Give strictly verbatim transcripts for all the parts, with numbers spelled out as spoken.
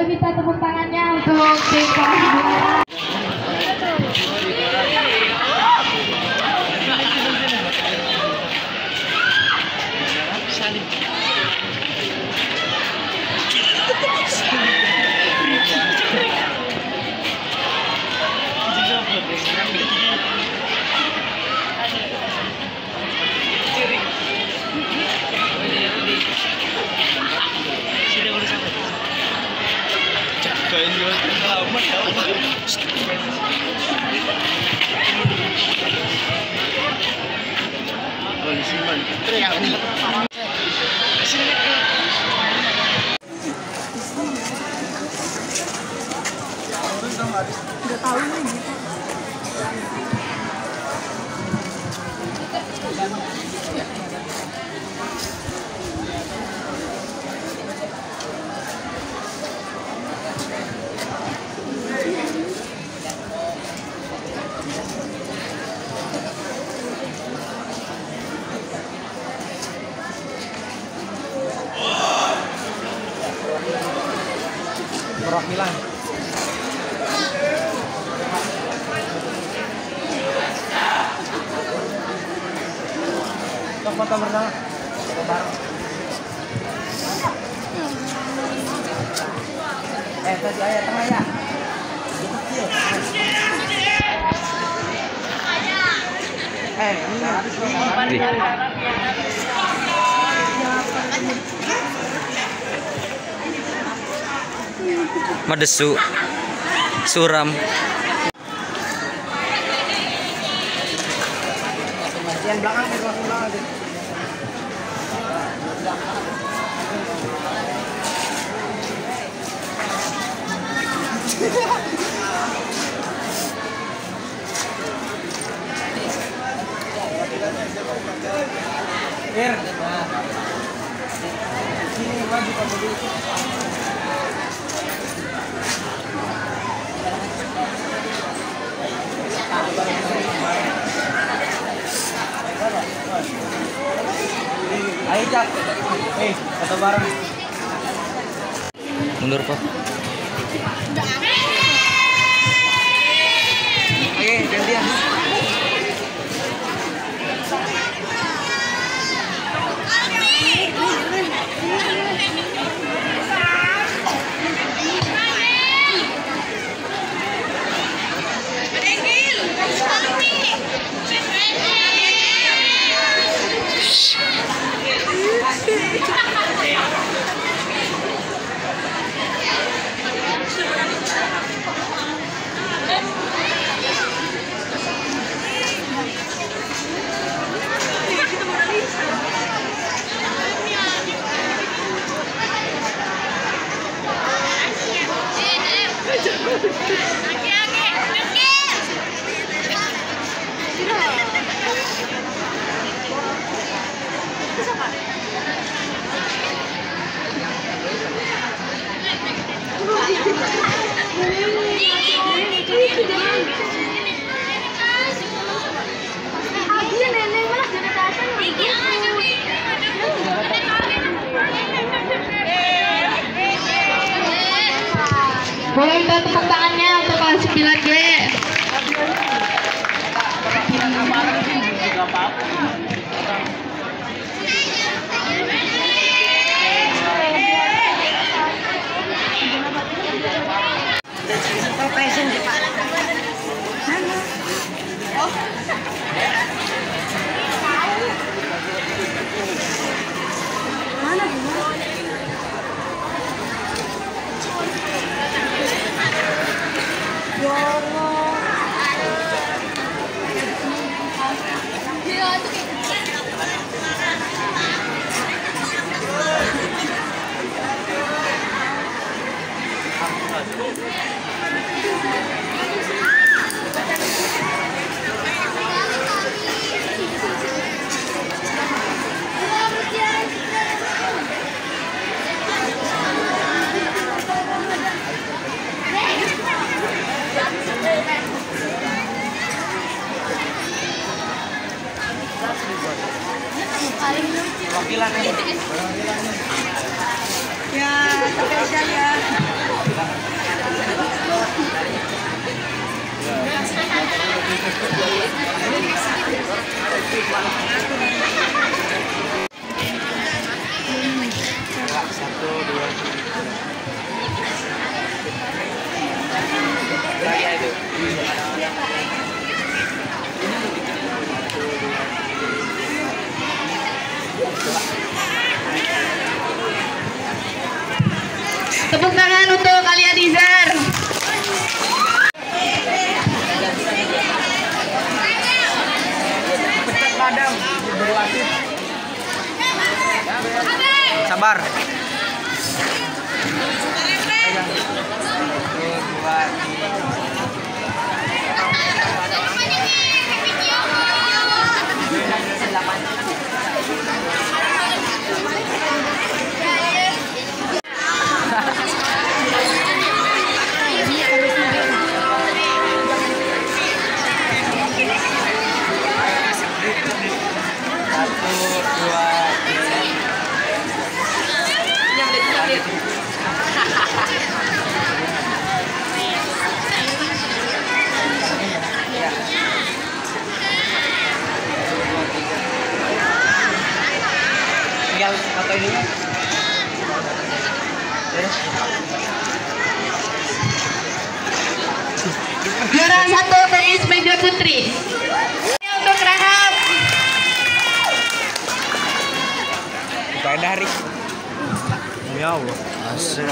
minta tepuk tangannya untuk tim kelas dua. Nggak tahu lagi. Perwakilan. Foto bersama. Foto bareng. Eh, tadi ayah tengah ya. Eh, ini. Madesu suram. Yang belakang, yang belakang. Ir. Sini maju Pak Budi. Ayo Cak. Eh, foto bareng. Mundur Pak. Oke, gantian. Boleh minta tepuk tangannya untuk kelas sembilan G. itu. Tepuk tangan untuk Alia Dizar. Pecat padam, berwasit. Sabar. Satu, dua, tiga. Nyampe, nyampe. Tinggal foto ininya. Juara satu tenis meja putri. Untuk Rahab. Bukan dari. Ya Allah. Asal.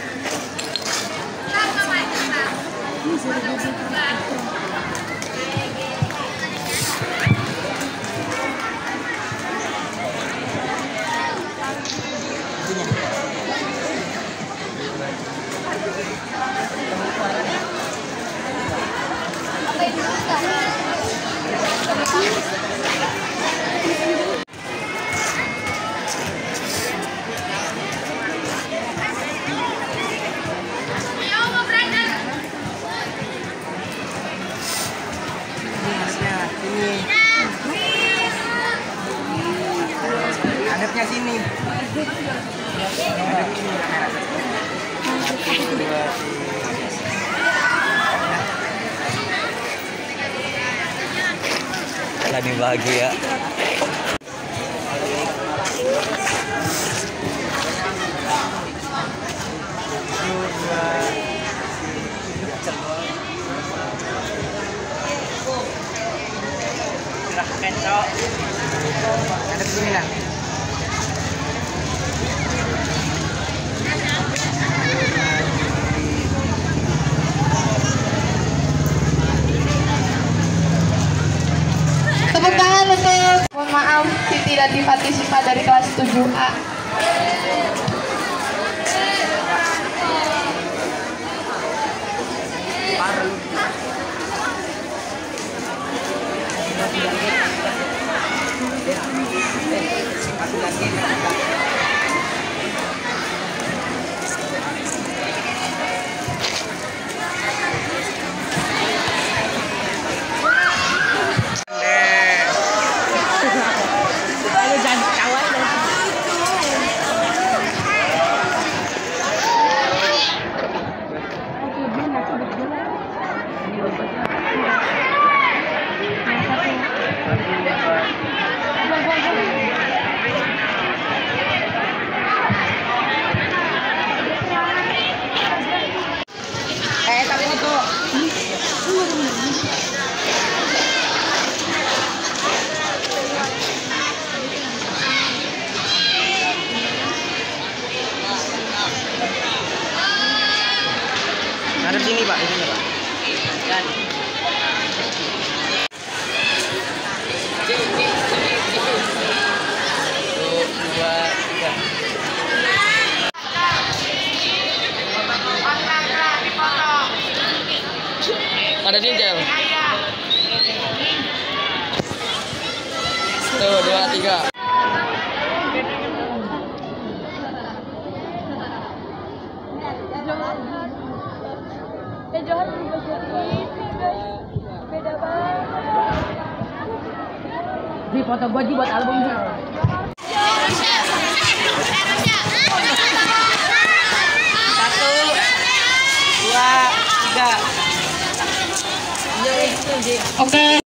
Hadapnya sini. Hadap ini kamera. Satu, dua, tiga. Lagi bahagia. Silahkan, Cok. Hadap sini lah. Tepuk tangan untuk, mohon maaf, Siti Latif Fatisifah dari kelas tujuh A. Eh, tapi itu. Hadap sini, Pak, di sini, Pak. Dan Ada ninjal. Tuh, dua, tiga. Eh, Johan juga jadi guys. Beda banget. Di foto gua Ji buat album Ji. satu, dua, tiga. Oke.